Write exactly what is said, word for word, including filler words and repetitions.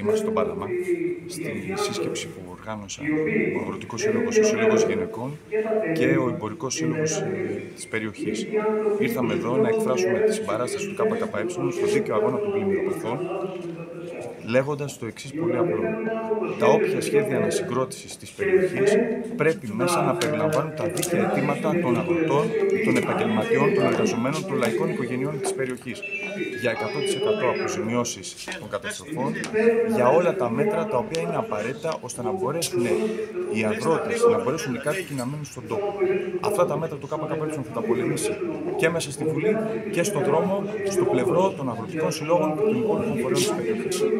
είμαστε στον Παλαμά, στη σύσκεψη που οργάνωσαν ο Αγροτικός Σύλλογος, ο Σύλλογος Γυναικών και ο Εμπορικός Σύλλογος της περιοχής. Ήρθαμε εδώ να εκφράσουμε τη συμπαράσταση του ΚΚΕ στο δίκαιο αγώνα των πλημμυροπαθών, λέγοντας το εξής πολύ απλό. Τα όποια σχέδια ανασυγκρότησης της περιοχής πρέπει μέσα να περιλαμβάνουν τα δίκαια αιτήματα των αγροτών, των επαγγελματιών, των εργαζομένων, των λαϊκών οικογενειών της περιοχής για εκατό τοις εκατό αποζημιώσεις των καταστροφών, για όλα τα μέτρα τα οποία είναι απαραίτητα ώστε να μπορέσουν οι αγρότες, να μπορέσουν οι κάτοικοι να μείνουν στον τόπο. Αυτά τα μέτρα του ΚΚΕ θα τα πολεμήσει και μέσα στη Βουλή και στον δρόμο, στο πλευρό των αγροτικών συλλόγων και των υπόλοιπων φορέων της περιοχής.